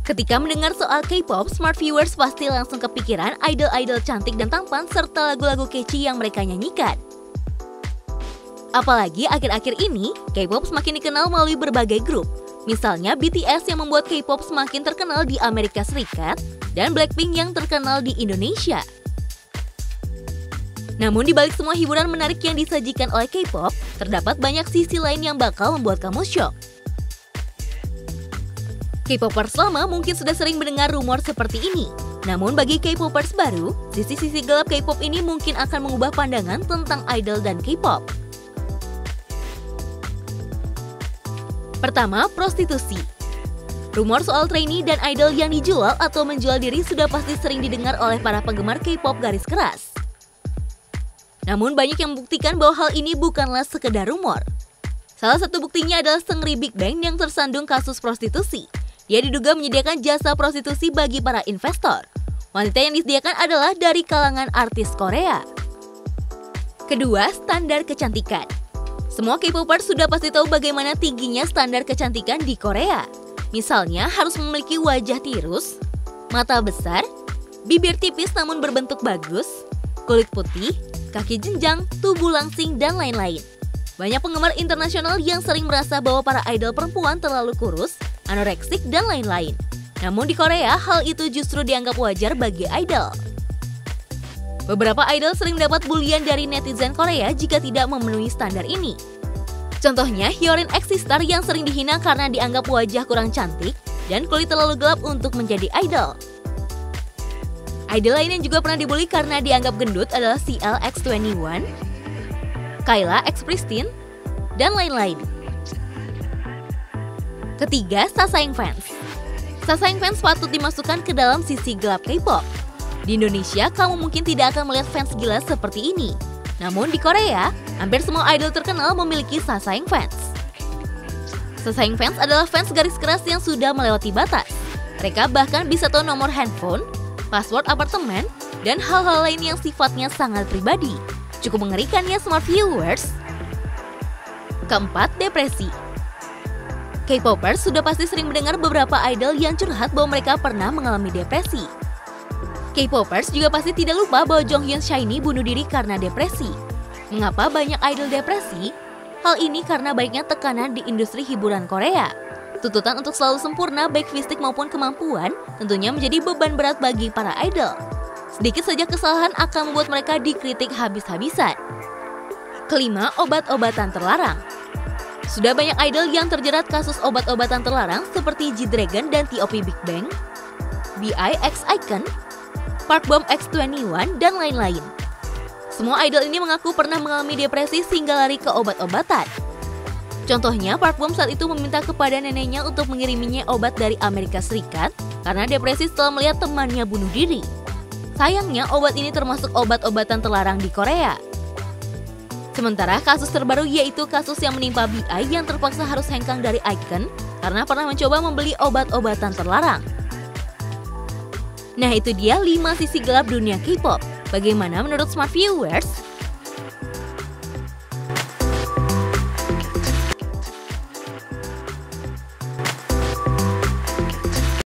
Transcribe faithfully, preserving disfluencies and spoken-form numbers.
Ketika mendengar soal K-pop, smart viewers pasti langsung kepikiran idol-idol cantik dan tampan serta lagu-lagu catchy yang mereka nyanyikan. Apalagi akhir-akhir ini, K-pop semakin dikenal melalui berbagai grup. Misalnya B T S yang membuat K-pop semakin terkenal di Amerika Serikat dan Blackpink yang terkenal di Indonesia. Namun di balik semua hiburan menarik yang disajikan oleh K-pop, terdapat banyak sisi lain yang bakal membuat kamu shock. K-popers lama mungkin sudah sering mendengar rumor seperti ini. Namun bagi K-popers baru, sisi-sisi gelap K-pop ini mungkin akan mengubah pandangan tentang idol dan K-pop. Pertama, prostitusi. Rumor soal trainee dan idol yang dijual atau menjual diri sudah pasti sering didengar oleh para penggemar K-pop garis keras. Namun banyak yang membuktikan bahwa hal ini bukanlah sekedar rumor. Salah satu buktinya adalah Seungri Big Bang yang tersandung kasus prostitusi. Dia diduga menyediakan jasa prostitusi bagi para investor. Wanita yang disediakan adalah dari kalangan artis Korea. Kedua, standar kecantikan. Semua K-popers sudah pasti tahu bagaimana tingginya standar kecantikan di Korea. Misalnya harus memiliki wajah tirus, mata besar, bibir tipis namun berbentuk bagus, kulit putih, kaki jenjang, tubuh langsing, dan lain-lain. Banyak penggemar internasional yang sering merasa bahwa para idol perempuan terlalu kurus, anoreksik, dan lain-lain. Namun di Korea, hal itu justru dianggap wajar bagi idol. Beberapa idol sering mendapat bulian dari netizen Korea jika tidak memenuhi standar ini. Contohnya, Hyorin X Sistar yang sering dihina karena dianggap wajah kurang cantik dan kulit terlalu gelap untuk menjadi idol. Idol lain yang juga pernah dibully karena dianggap gendut adalah C L X dua puluh satu, Kyla X Pristin, dan lain-lain. Ketiga, sasaeng fans. Sasaeng fans patut dimasukkan ke dalam sisi gelap K-pop. Di Indonesia, kamu mungkin tidak akan melihat fans gila seperti ini. Namun di Korea, hampir semua idol terkenal memiliki sasaeng fans. Sasaeng fans adalah fans garis keras yang sudah melewati batas. Mereka bahkan bisa tahu nomor handphone, password apartemen, dan hal-hal lain yang sifatnya sangat pribadi. Cukup mengerikan ya smart viewers. Keempat, depresi. K-popers sudah pasti sering mendengar beberapa idol yang curhat bahwa mereka pernah mengalami depresi. K-popers juga pasti tidak lupa bahwa Jonghyun SHINee bunuh diri karena depresi. Mengapa banyak idol depresi? Hal ini karena banyaknya tekanan di industri hiburan Korea. Tuntutan untuk selalu sempurna baik fisik maupun kemampuan tentunya menjadi beban berat bagi para idol. Sedikit saja kesalahan akan membuat mereka dikritik habis-habisan. Kelima, obat-obatan terlarang. Sudah banyak idol yang terjerat kasus obat-obatan terlarang seperti G-Dragon dan T O P Big Bang, B I X Icon, Park Bom X dua puluh satu, dan lain-lain. Semua idol ini mengaku pernah mengalami depresi sehingga lari ke obat-obatan. Contohnya, Park Bom saat itu meminta kepada neneknya untuk mengiriminya obat dari Amerika Serikat karena depresi setelah melihat temannya bunuh diri. Sayangnya, obat ini termasuk obat-obatan terlarang di Korea. Sementara kasus terbaru yaitu kasus yang menimpa B I yang terpaksa harus hengkang dari Icon karena pernah mencoba membeli obat-obatan terlarang. Nah itu dia lima sisi gelap dunia K-pop. Bagaimana menurut smart viewers?